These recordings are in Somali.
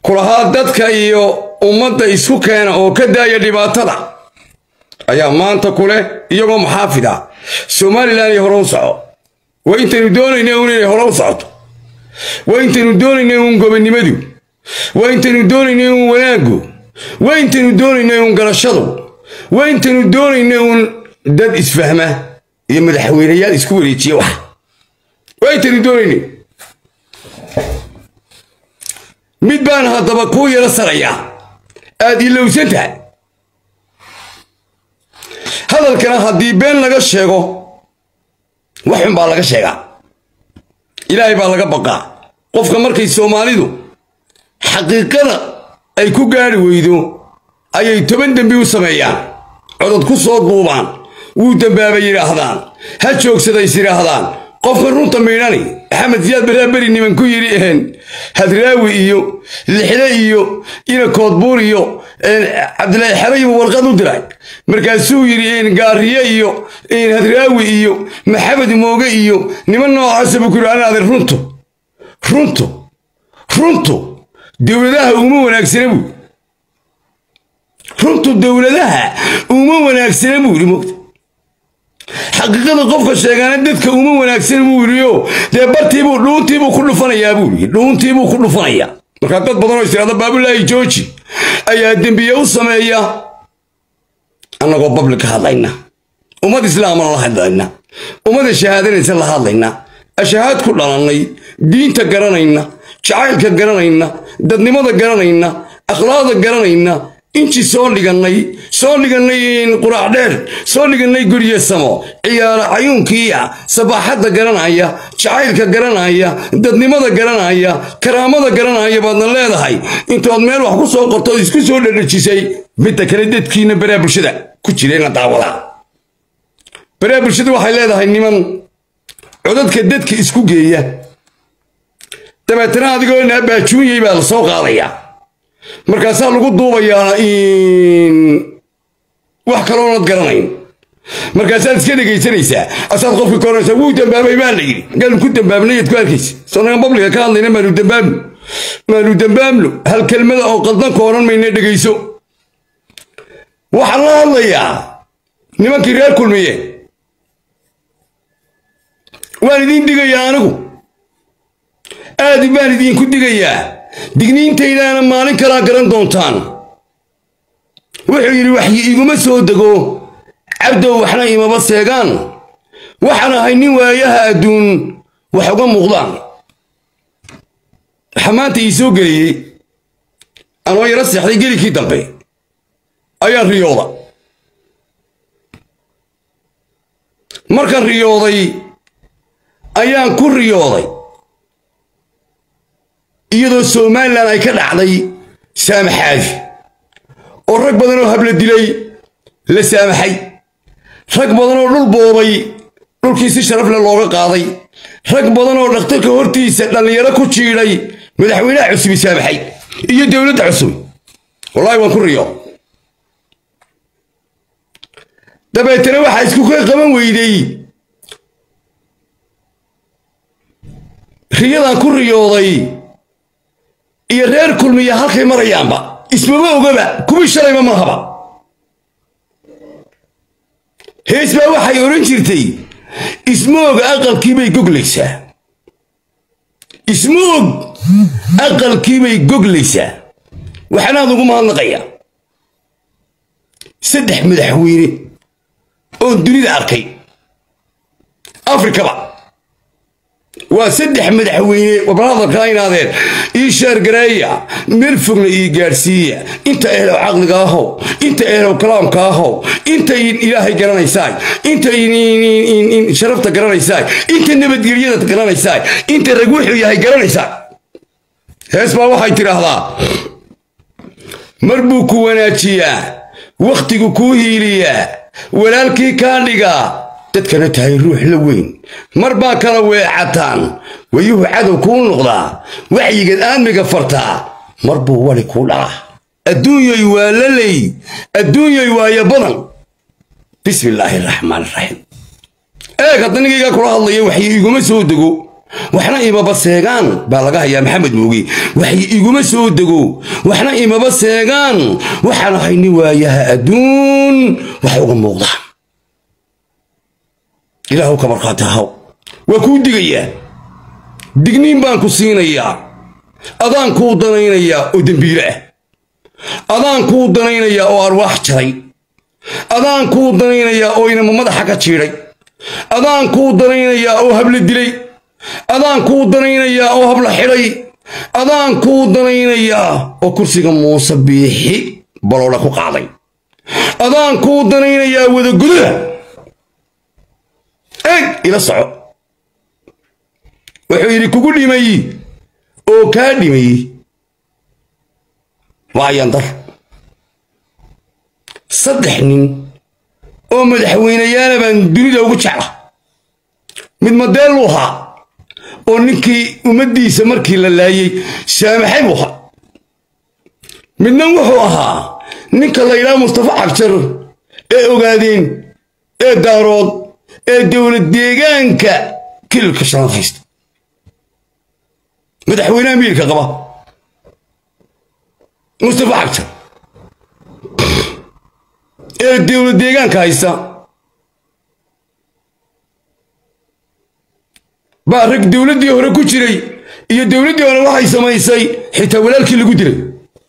kulahaa dadka iyo ummadda isku keena oo ka daaya dhibaatada ayaa maanta kule iyagoo maxaafida Somaliland iyo hore u soco way intaynu doonayno inay hore u socoto way intaynu doonayno gobonimadu way intaynu doonayno wanaagu way intaynu doonayno garashadu way intaynu doonayno dad isfahma iyo madaxweynayaal isku wareejiya wax way intaynu doonayno mid baan hadaba ku yara saraya aad ilowsan tahay hadalkana haddii been laga sheego waxun baa laga sheegaa ilaahay baa laga baqaa qofka markay Soomaalidu xaqiiqada ay ku gaari weydo ayay 10 dambi u sameeyaan codad ku soo duubaan wuu dambaabay yiraahdaan ha joogsaday yiraahdaan qofka runta meeynani Axmed Ziyaad Baraabari niman ku yiri hadraawi iyo lixle iyo ina koodbuur iyo Cabdullaahi Xaray warqad u diray markaasuu yiri gaariye iyo hadraawi iyo Maxamed Mooge iyo niman noocaas ku kiraanada runtu dawladaha uma wanaagsana buu runtu dawladaha uma wanaagsana buu moogta xaqiiqada qofka sheegana dadka uma wanaagsan buu yiriyo de bartiibu dhuuntiibu ku dhufanaya buu yiri dhuuntiibu ku dhufanaya marka dad badan oo isiraada baabulaahi jooji ayaa dambiye u sameeya anagoo public hadlayna ummad islaam la hadlayna ummad shahaadinaysa la hadlayna ashahaad ku dhalanay diinta garanayna jacaylka garanayna dadnimada garanayna akhlaaqda garanayna intii soo dhiganay quraac dheer soo dhiganay guriye samo ciyaar ayuunkiya sabaxada garanaya jacaylka garanaya dadnimada garanaya karaamada garanaya baadna leedahay intood meel wax ku soo qorto isku soo dhadhajisay mid kale dadkiina baraha bulshada ku jireen daawada baraha bulshada waxay leedahay niman codadka dadka isku geeya dabeetana adigoo naabajuuyay baa la soo qaadaya markaasaa lagu duubayaa wax kale oo garanayn markaasaad iska dhageysanaysaa asaad qofka koranaysa wuu dambaabay baa la yiri gal ku dambaabnay ku arkaysa soo public ka hadlayna maanu dambaabno hal kelmada oo qaldan kooran mayna dhageyso waxa la hadlayaa nimankii reer kulmiye waan idin digayaa anigu aad baan idin ku digayaa digniintaydaana maalin kala garan doontaan wuxuu yiri waxyi iguma soo dago cabdo waxna imaba seegaan waxana haynin waayaha adduun wax uga muuqdaan xamaanta ii soo galiyay anoo yara seexday gelikii dambe ayaan riyooda markaan riyooday ayaan ku riyooday iyadoo Somaliland ay ka dhacday saamaxaad oo rag badan oo habla dilay la saamaxay rag badan oo dhul boobay dhulkiisa sharaf leh looga qaaday rag badan oo dhaqtarka hortiisa dhalinyaro ku jiiday madaxweynaha cusub saamaxay iyo dawladda cusub wallahi waan ku riyo dabeetana waxa isku qaban weyday riyadan ku riyooday iyo reer kulmiya halkay marayaanba ismaba ogaba kubi shalayba ma haba heesba waxay oran jirtay ismoog aqalkii bay goglaysaa ismoog aqalkii bay goglaysaa waxana ugu mahadnaqaya saddex madaxweyne oo dunida arkay Afrikaba وسدح مدحويني وبرادر كاينادين إيشار قرايا مرفقنا إيجارسية أنت إهلو عقل كاهو أنت إهلو كلام كاهو أنت إلهي قرانا يساي أنت شرفت قرانا يساي أنت النبت قريدة قرانا يساي أنت الرقوح إلهي قرانا يساي اسمع واحد ترى هذا مربوك وناتشيا وقتك كوهيليا ولالكي كان لقا dadkana tahay ruux la weyn marba kala weecatan wayuhu cadow ku noqda waxiga aamiga fartaa marbu wali ku dhaca adduunyay waa lalay adduunyay waa ya badan bismillaahir rahmaanir rahiim hadaniga kula hadlay waxay iguma soo dago waxna imaba seegaan baa laga hayaa maxamed moogi waxay iguma soo dego waxna imaba seegaan waxaan hayni waayaha adduun wax uga muuqda ilaahu ka marqaatahay waa ku digayaa digniin baan ku siinayaa adaan ku danaynayaa oo dambiile ah adaan ku danaynayaa oo arwaax jaray adaan ku danaynayaa oo inama madaxa ka jiiray adaan ku danaynayaa oo habla dilay adaan ku danaynayaa oo habla xidhay adaan ku danaynayaa oo kursiga muuse biixi baloola ku qaaday adaan ku danaynayaa wada gudaha ila soco wuxuu yidhi kugu dhimay oo kaa dhimay waayan dar saddex nin oo madaxweynayaal baan dunida ugu jecla mid madeel uu ahaa oo ninkii ummadiisa markii la laayay saamaxay buu ahaa midna wuxuu ahaa ninka la yidhaha mustafa cabshir ee ogaadeen ee daarood ee dowlad deegaanka kililka shanaad haysta madaxweynaha miilka qaba mustafa cabshir ee dowlad deegaanka haysta baa rag dowladdii hore ku jiray iyo dowladdii hore waxay samaysay xitaa walaalkii lagu dilay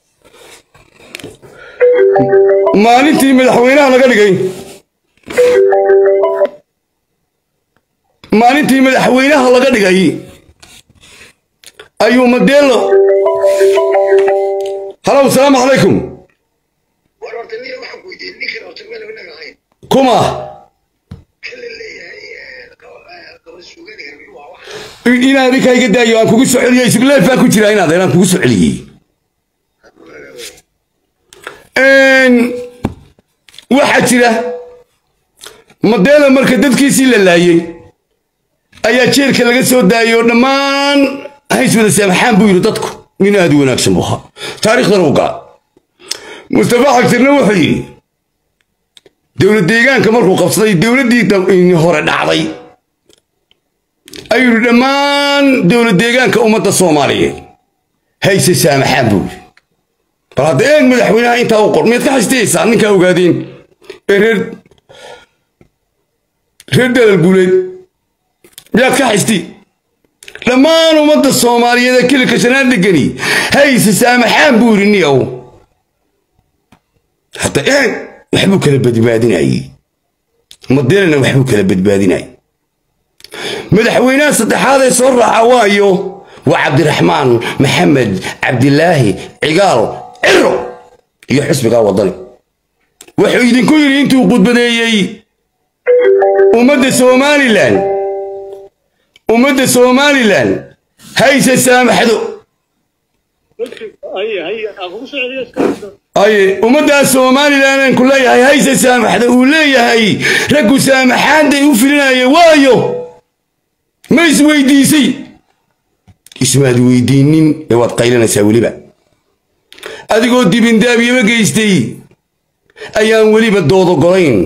maalintii madaxweynaha laga dhigay maalintii madaxweynaha laga dhigay ayuu madeelo halow salaamu calaykum كما إن هذيك هي قد أيوة كوكو سعودية يسقل لا فاكو ترى هنا ذي كوكو سعودية إن واحد ترى مدينة مركز كيسي للاي أي شيء كلا جسود دايو نمان هاي سودا سامحان بيرو تدكو من هذا وناك سموها تاريخ الروقة مصطفى حكتر نوحي دولة ديغان كمركو قبصدي دولة دي هورا دعضي أيو دمان دولة ديغان كأمة الصومالية هاي سامحان بيرو فهذا إن مدحوينها إنت أوقر ميتك حستيسا عنك أوقادين رد القولين ميتك حستي لما أمة الصومالية ذا كل كشنات دقني هاي سامحان بوريني أو حتى إيه وحبوك لبدبادين أي مديرنا وحبوك لبدبادين أي مدحوينات صدح هذا يصر عوايو وعبد الرحمن محمد عبد الله عقال عرو يحسبك وضلي وحيدين كل انتو قد بدأي ومدى سومالي لان ومدى سومالي لان هاي سامح دو أي ومدى سومالي لان كلها هاي سامح دو وليا هاي ركو سامحان دي وفلنا يوايو ما يسوي ديسي اسمها دويدينين يواد قيلنا ساولي بقى أديكو ديبين دابي ما جيستي أيام ولي بدودو قرين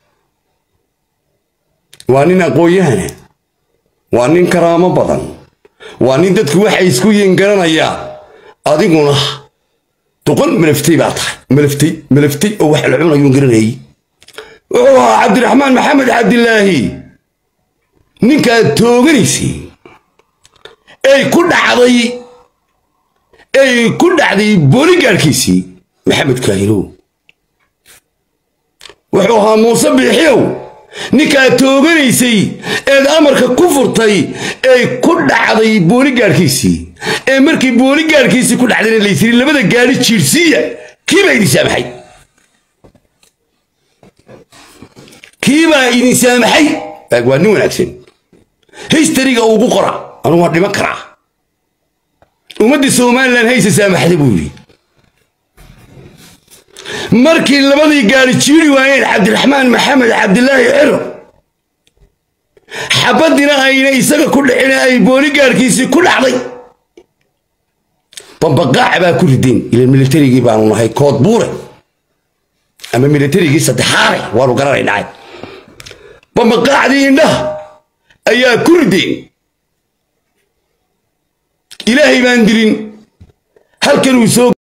وانين أقويانا وانين كرامة بطن وانين دادكو وحي يسكو ينقرن أيا أديكونا تقول ملفتي باطح ملفتي أو وحي العونا ينقرن أي عبد الرحمن محمد عبد الله نينكا توغريسي أي كل عضي بوليغاركيسي محمد كاهلو وحوها موسى بيحيو نيكا توغريسي الأمريكا كفرتي أي كل عضي بوليغاركيسي أي مركي بوليغاركيسي كل عضي اللي يصير لبدا قالي تشيلسية كيما يدي سامحي كيما يدي سامحي أقوى نون أكسن هيستريقا وبقرة أنا وردي مكرا ومدي سومال لان هيس سامح دبولي مركي لبدي قال تشيري وين عبد الرحمن محمد عبد الله عرب حبدنا اينا يسقى كل حين اي بولي قال كيسي كل عضي بقاع بقى كل الدين الى الميليتري يجيبانو هاي كود بوره اما الميليتري يجي صدحاري وارو قراري داعي بقاع دي انده ايا كل دين إلهي باندرين هل كانوا يسوق